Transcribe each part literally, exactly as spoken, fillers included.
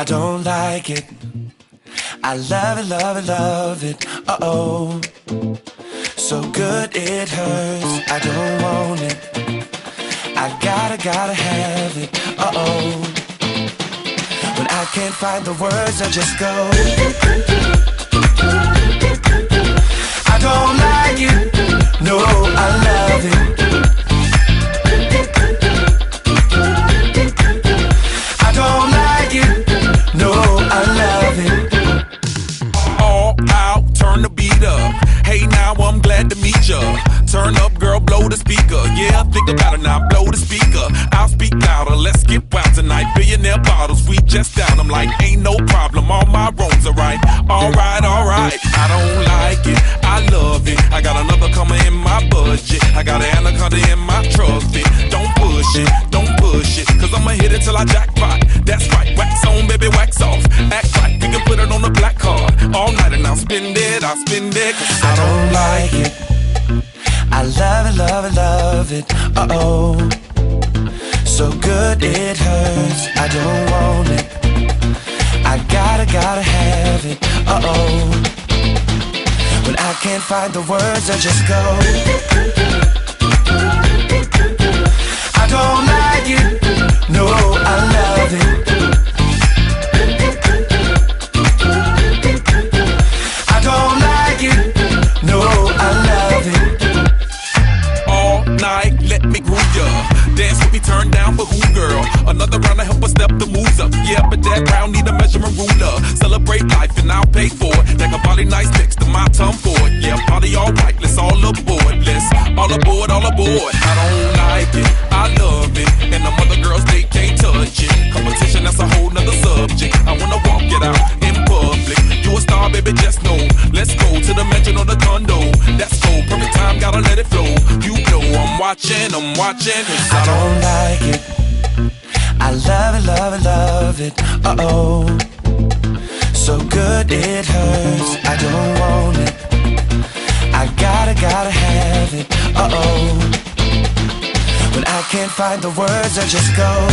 don't like it. I love it, love it, love it. Uh-oh, so good it hurts. I don't want it. I gotta, gotta have it. Uh-oh, when I can't find the words, I just go. I don't like it. No, I love it. I don't like it. No, I love it. All out, turn the beat up. Hey, now I'm glad to meet ya. Turn up, girl, blow the speaker. Yeah, think about it now, blow the speaker. I'll speak louder, let's get wild tonight. Billionaire bottles, we just down. I'm like, ain't no problem, all my wrongs are right. Alright, alright, I don't like it, I love it. I got another coming in my budget. I got an anaconda in my trusty. Don't push it, don't push it, cause I'ma hit it till I jackpot. That's right, wax on, baby, wax off. Act right, we can put it on the black card. All night and I'll spend it, I'll spend it, cause I don't like it. I love it, love it, love it. Uh-oh, so good it hurts. I don't want it. I gotta, gotta have it. Uh-oh, when I can't find the words, I just go. I don't like it. No, I love it. I don't like it. No, I love it. Night, let me groove ya. Dance with me, turn down for who, girl? Another round to help us step the moves up. Yeah, but that round need a measurement ruler. Celebrate life and I'll pay for it. Take a body nice next to my tongue for it. Yeah, party alright, let's all aboard. Let's all aboard, all aboard. I don't like it, I love it. And the other girls, they can't touch it. Competition, that's a whole nother subject. I wanna walk it out in public. You a star, baby, just know. Let's go to the mansion or the condo. That's cool, perfect time, gotta let it flow. You know I'm watching, I'm watching. I don't like it. I love it, love it, love it. Uh-oh, so good it hurts. I don't want it. I gotta, gotta have it. Uh-oh, when I can't find the words, I just go.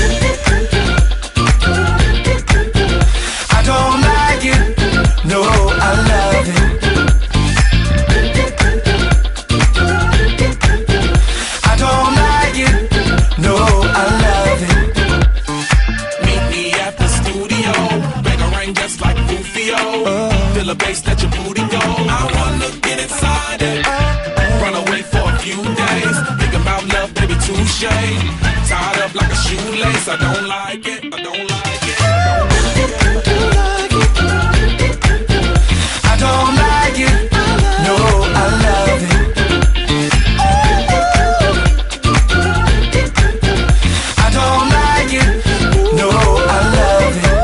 I don't like it. No, I love it. I don't like it. No, I love it. Meet me at the studio. Bangarang just like Rufio. uh, Feel the bass, let your booty go. I wanna get inside it. Run away for a few days. Think about love, baby, touche. Tied up like a shoelace. I don't like it, I don't like it, I don't like it. I don't like it. No, I love it. I don't like it. No, I love it.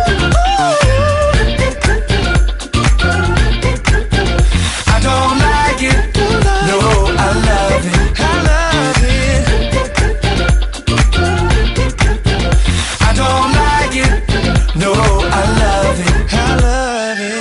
I don't like it. No, I love it. I love it. I don't like it. No, I love it. I love it.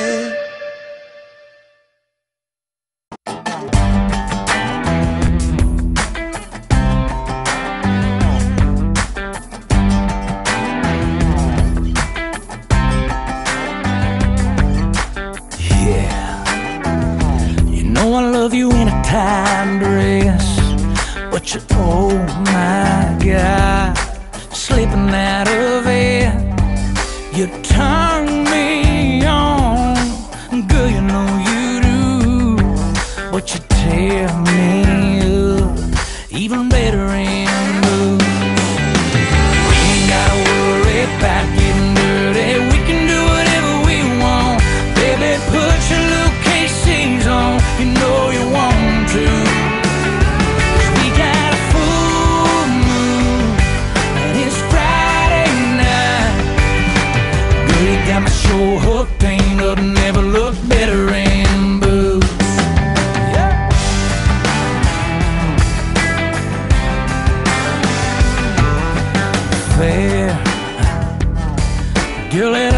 I love you in a tight dress, but you, oh my God, slipping out of it. You turn me on, girl, you know you do, but you tear me up, even better in blue. We ain't gotta worry about getting dirty, we can do whatever we want. Baby, put your little K Cs on, you know you want to. 'Cause we got a full moon and it's Friday night. Girl, you got my show hooked, ain't nothing ever looked better in boots. Yeah. Fair girl, that